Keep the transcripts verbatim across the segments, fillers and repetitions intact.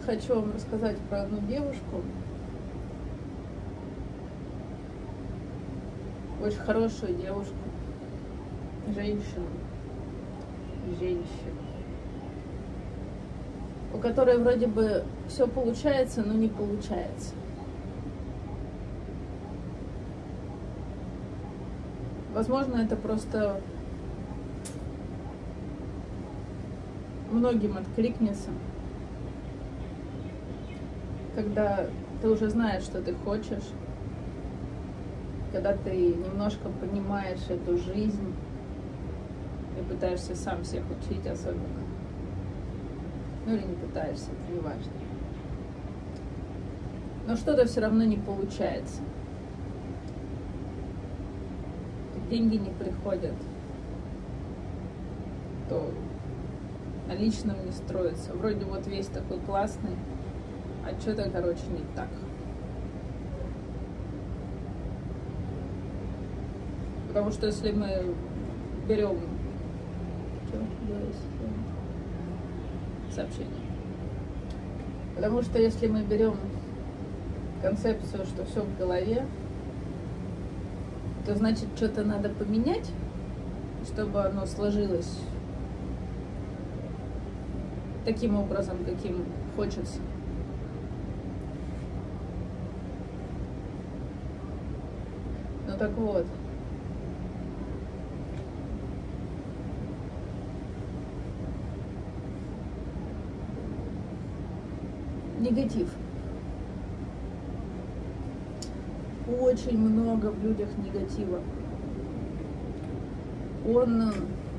хочу вам рассказать про одну девушку, очень хорошую девушку, женщину, женщину, у которой вроде бы все получается, но не получается. Возможно, это просто многим откликнется, когда ты уже знаешь, что ты хочешь, когда ты немножко понимаешь эту жизнь и пытаешься сам всех учить особенно. Ну или не пытаешься, это не важно. Но что-то все равно не получается. Деньги не приходят, то на личном не строится. Вроде вот весь такой классный, а что-то, короче, не так. Потому что если мы берем сообщение, потому что если мы берем концепцию, что все в голове, то значит что-то надо поменять, чтобы оно сложилось таким образом, каким хочется. Ну так вот. Негатив. Очень много в людях негатива. Он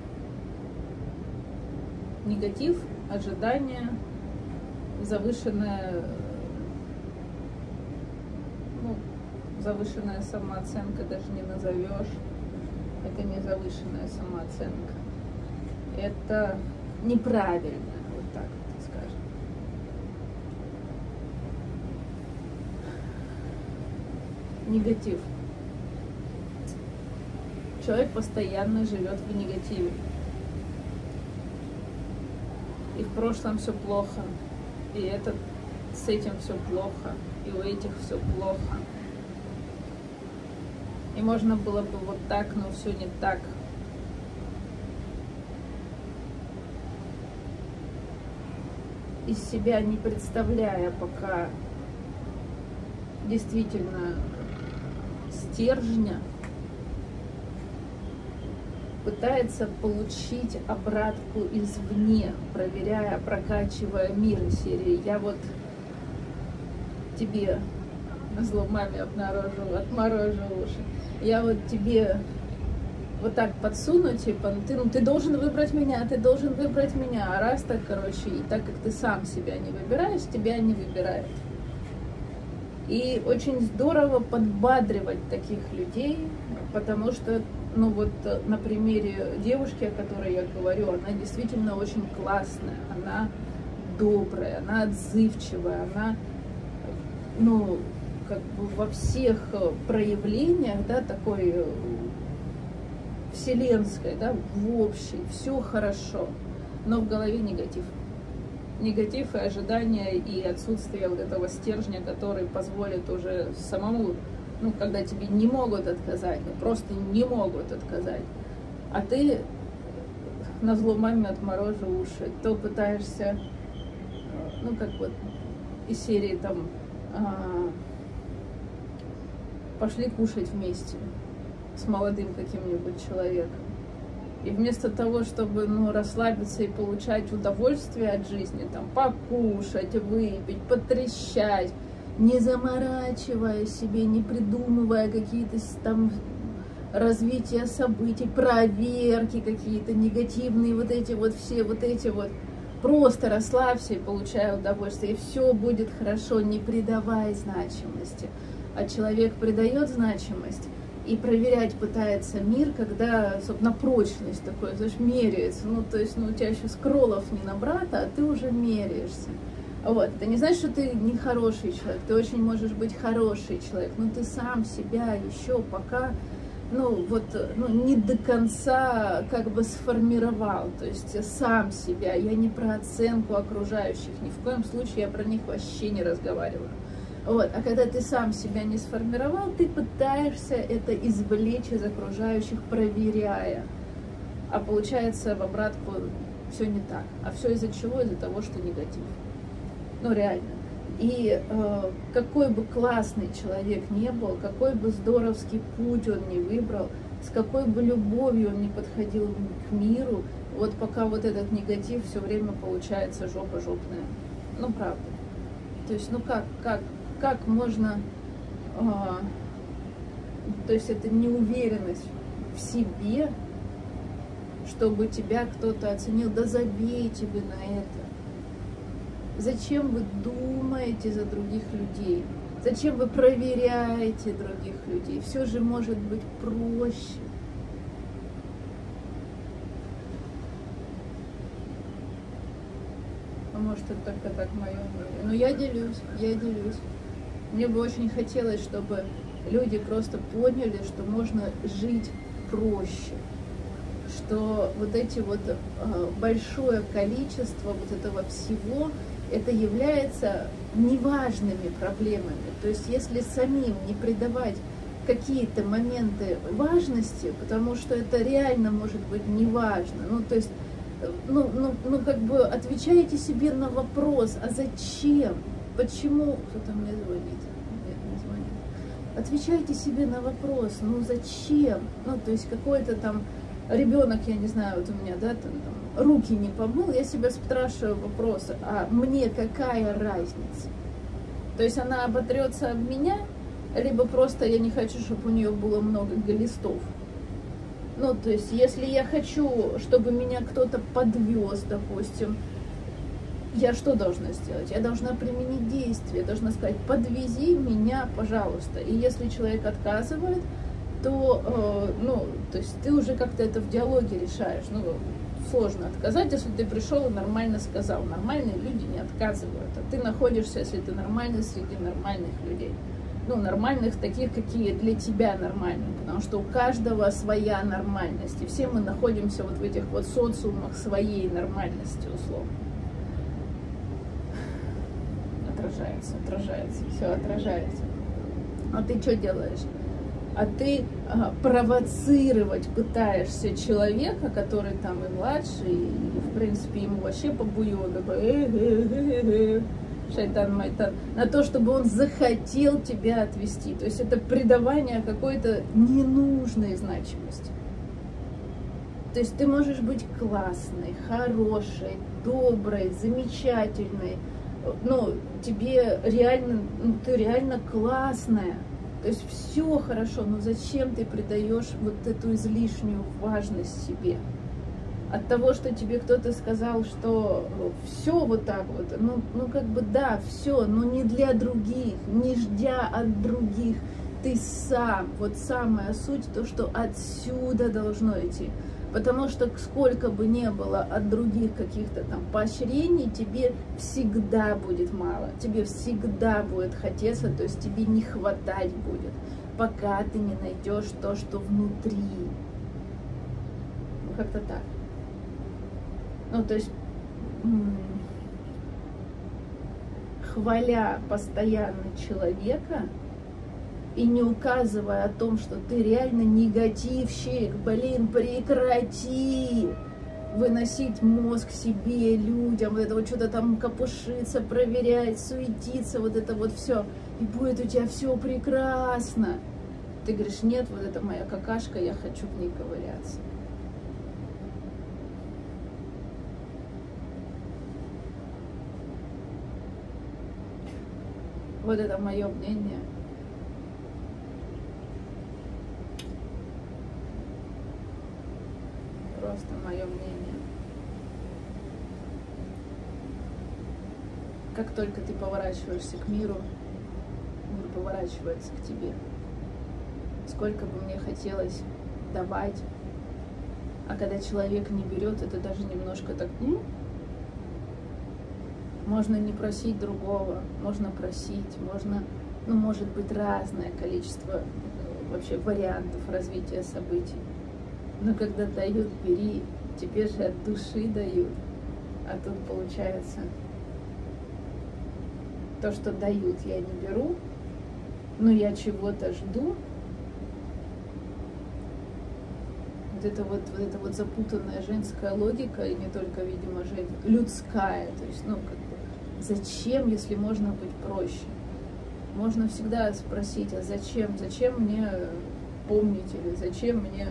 негатив, ожидание, завышенная, ну, завышенная самооценка даже не назовешь. Это не завышенная самооценка. Это неправильно, вот так вот скажем. Негатив. Человек постоянно живет в негативе. И в прошлом все плохо, и это, с этим все плохо, и у этих все плохо. И можно было бы вот так, но все не так. Из себя не представляя пока действительно стержня, пытается получить обратку извне, проверяя, прокачивая мир из серии. Я вот тебе назло маме обнаружил, отморожу уши. Я вот тебе вот так подсуну, типа, ты, ну, ты должен выбрать меня, ты должен выбрать меня. А раз так, короче, и так как ты сам себя не выбираешь, тебя не выбирают. И очень здорово подбадривать таких людей, потому что, ну вот на примере девушки, о которой я говорю, она действительно очень классная, она добрая, она отзывчивая, она, ну, как бы во всех проявлениях, да, такой вселенской, да, в общей, все хорошо, но в голове негатив. Негатив и ожидания, и отсутствие вот этого стержня, который позволит уже самому, ну, когда тебе не могут отказать, ну, просто не могут отказать, а ты назло маме отморожу уши, то пытаешься, ну, как вот из серии там, а, пошли кушать вместе с молодым каким-нибудь человеком. И вместо того, чтобы, ну, расслабиться и получать удовольствие от жизни, там, покушать, выпить, потрещать, не заморачивая себе, не придумывая какие-то там развития событий, проверки какие-то негативные, вот эти вот все, вот эти вот, просто расслабься и получай удовольствие, и все будет хорошо, не придавай значимости. А человек придает значимость и проверять пытается мир, когда, собственно, прочность такой, знаешь, меряется. Ну, то есть, ну, у тебя еще скроллов не на брата, а ты уже меряешься. Вот. Это не значит, что ты не хороший человек, ты очень можешь быть хороший человек, но ты сам себя еще пока ну, вот, ну, не до конца как бы сформировал, то есть сам себя, я не про оценку окружающих, ни в коем случае я про них вообще не разговариваю. Вот. А когда ты сам себя не сформировал, ты пытаешься это извлечь из окружающих, проверяя. А получается в обратку все не так. А все из-за чего? Из-за того, что негатив. Ну реально. И э, какой бы классный человек не был, какой бы здоровский путь он не выбрал, с какой бы любовью он не подходил к миру, вот пока вот этот негатив все время получается жопа жопная. Ну правда. То есть, ну как, как, как можно, э, то есть это неуверенность в себе, чтобы тебя кто-то оценил, да забейте вы на это. Зачем вы думаете за других людей? Зачем вы проверяете других людей? Все же может быть проще. А может, это только так мое мнение. Но я делюсь, я делюсь. Мне бы очень хотелось, чтобы люди просто поняли, что можно жить проще. Что вот эти вот большое количество вот этого всего, это является неважными проблемами. То есть если самим не придавать какие-то моменты важности, потому что это реально может быть неважно. Ну, то есть, ну, ну, ну как бы отвечаете себе на вопрос, а зачем? Почему? Кто-то мне звонит. Нет, не звонит. Отвечайте себе на вопрос, ну зачем? Ну, то есть какой-то там ребенок, я не знаю, вот у меня, да, там, там руки не помыл, я себя спрашиваю вопросы, а мне какая разница? То есть она оботрется об меня, либо просто я не хочу, чтобы у нее было много глистов. Ну, то есть, если я хочу, чтобы меня кто-то подвез, допустим, я что должна сделать? Я должна применить действие, я должна сказать, подвези меня, пожалуйста. И если человек отказывает, то, э, ну, то есть ты уже как-то это в диалоге решаешь. Ну, сложно отказать, если ты пришел и нормально сказал. Нормальные люди не отказывают, а ты находишься, если ты нормальный, среди нормальных людей. Ну, нормальных таких, какие для тебя нормальные, потому что у каждого своя нормальность, и все мы находимся вот в этих вот социумах своей нормальности, условно. Отражается, отражается, все отражается. А ты что делаешь? А ты а, провоцировать пытаешься человека, который там и младший, и, в принципе, ему вообще побуёно, шайтан майтан, на то, чтобы он захотел тебя отвести. То есть это придавание какой-то ненужной значимости. То есть ты можешь быть классной, хорошей, доброй, замечательной, ну, тебе реально, ну, ты реально классная. То есть все хорошо, но зачем ты придаешь вот эту излишнюю важность себе? От того, что тебе кто-то сказал, что все вот так вот, ну, ну как бы да, все, но не для других, не ждя от других. Ты сам, вот самая суть, то, что отсюда должно идти. Потому что сколько бы ни было от других каких-то там поощрений, тебе всегда будет мало, тебе всегда будет хотеться, то есть тебе не хватать будет, пока ты не найдешь то, что внутри. Ну, как-то так. Ну, то есть, хваля постоянно человека и не указывая о том, что ты реально негативщик, блин, прекрати выносить мозг себе, людям, вот это вот что-то там копошиться, проверять, суетиться, вот это вот все, и будет у тебя все прекрасно. Ты говоришь, нет, вот это моя какашка, я хочу в ней ковыряться. Вот это мое мнение. Просто мое мнение. Как только ты поворачиваешься к миру, мир поворачивается к тебе. Сколько бы мне хотелось давать, а когда человек не берет, это даже немножко так... М? Можно не просить другого, можно просить, можно, ну, может быть, разное количество вообще вариантов развития событий. Но когда дают, бери, тебе же от души дают. А тут получается, то, что дают, я не беру, но я чего-то жду. Вот это вот, вот эта вот запутанная женская логика, и не только, видимо, жен... людская. То есть, ну, как бы, зачем, если можно быть проще? Можно всегда спросить, а зачем? Зачем мне помнить, или зачем мне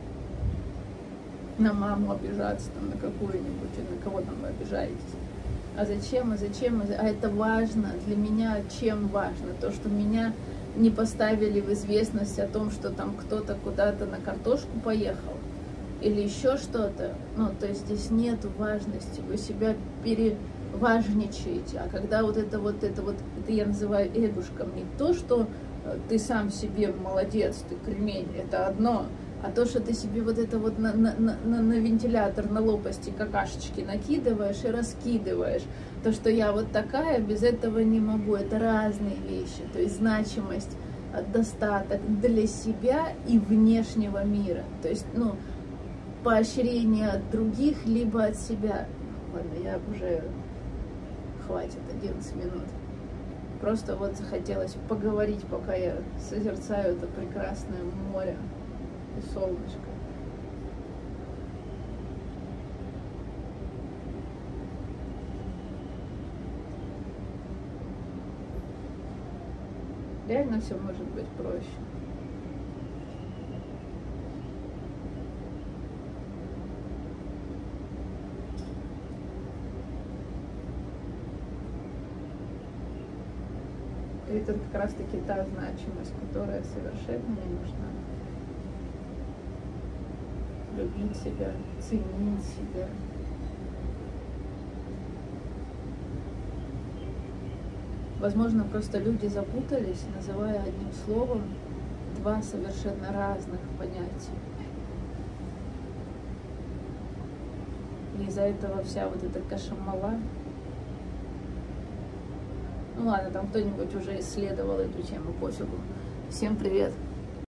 на маму обижаться, там, на какую-нибудь, или на кого там вы обижаетесь? А зачем, а зачем, а это важно, для меня чем важно? То, что меня не поставили в известность о том, что там кто-то куда-то на картошку поехал, или еще что-то, ну, то есть здесь нет важности, вы себя переважничаете, а когда вот это вот, это вот, это я называю эгушком, не то, что ты сам себе молодец, ты кремень, это одно, а то, что ты себе вот это вот на, на, на, на вентилятор, на лопасти какашечки накидываешь и раскидываешь. То, что я вот такая, без этого не могу. Это разные вещи. То есть значимость, достаток для себя и внешнего мира. То есть, ну, поощрение от других, либо от себя. Ладно, я уже... Хватит, одиннадцать минут. Просто вот захотелось поговорить, пока я созерцаю это прекрасное море и солнышко. Реально все может быть проще. И это как раз таки та значимость, которая совершенно не нужна. Любить себя, ценить себя. Возможно, просто люди запутались, называя одним словом два совершенно разных понятия. И из-за этого вся вот эта кашамала. Ну ладно, там кто-нибудь уже исследовал эту тему, пофигу. Всем привет!